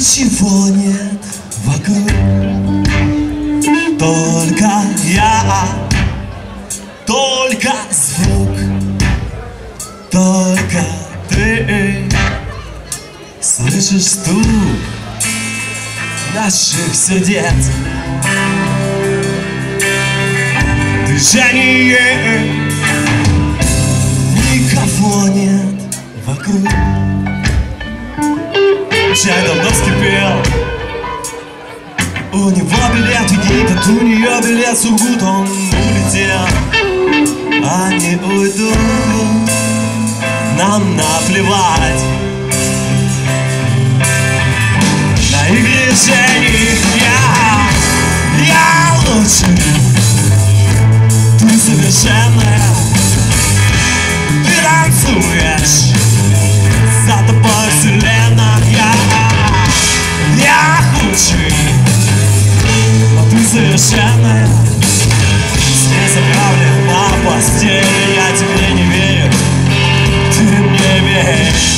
Ничего нет вокруг, только я, только звук, только ты. Слышишь стук наших сердец, движение. Никого нет вокруг. Чай давно вскипел, у него билет в Египет, у нее билет в Сургут. Он улетел, они уйдут, нам наплевать на их решениях. Я лучше, ты совершенная, ты танцуешь, за тобой вселенная. Я худший, но ты совершенная. Сне заправлен на постели, я тебе не верю, ты мне веришь.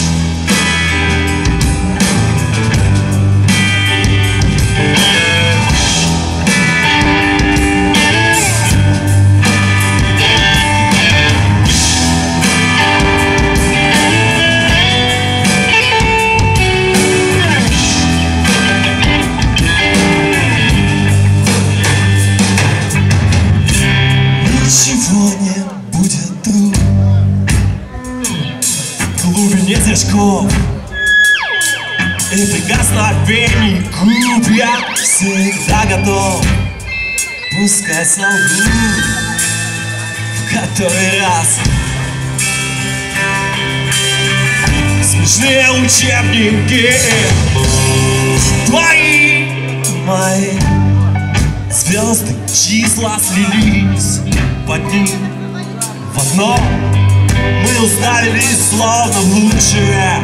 Ничего не будет тут, в глубине зрачков и прикосновений губ. Я всегда готов, пускай солгу в который раз. Смешные учебники твои, мои, звезды, числа слились под ним в одно. Мы уставились словно в лучшее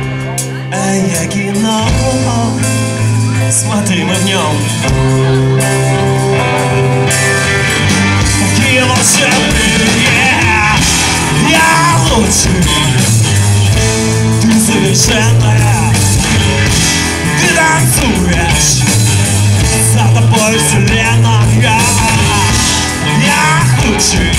кино. Смотри, мы в нем такие волшебные. Я лучше, ты совершенная, ты танцуешь, за тобой вселенная. Я худший,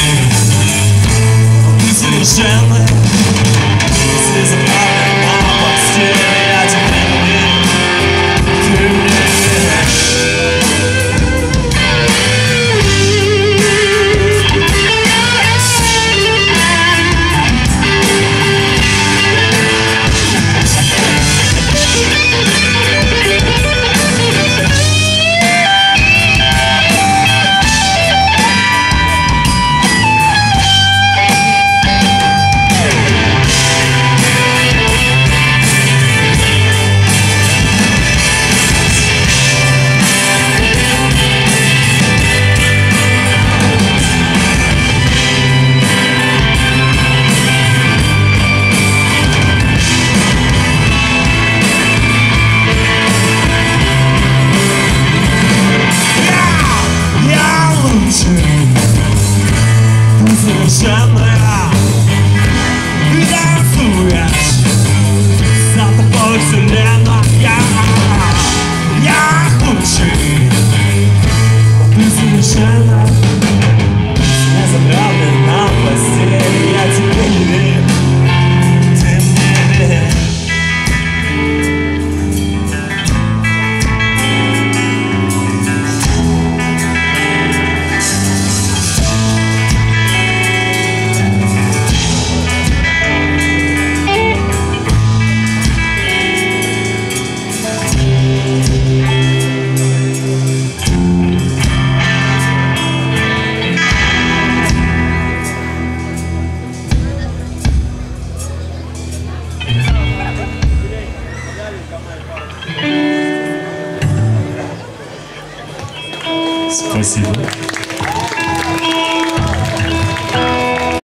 ты совершенная. Если заправлен на постели, я тебе не верю, ты мне веришь. Ты совершенная, ты танцуешь, за тобой вселенная. Я худший, ты совершенная. Я заправлен на постели, я тебе не верю, ты мне веришь. Спасибо.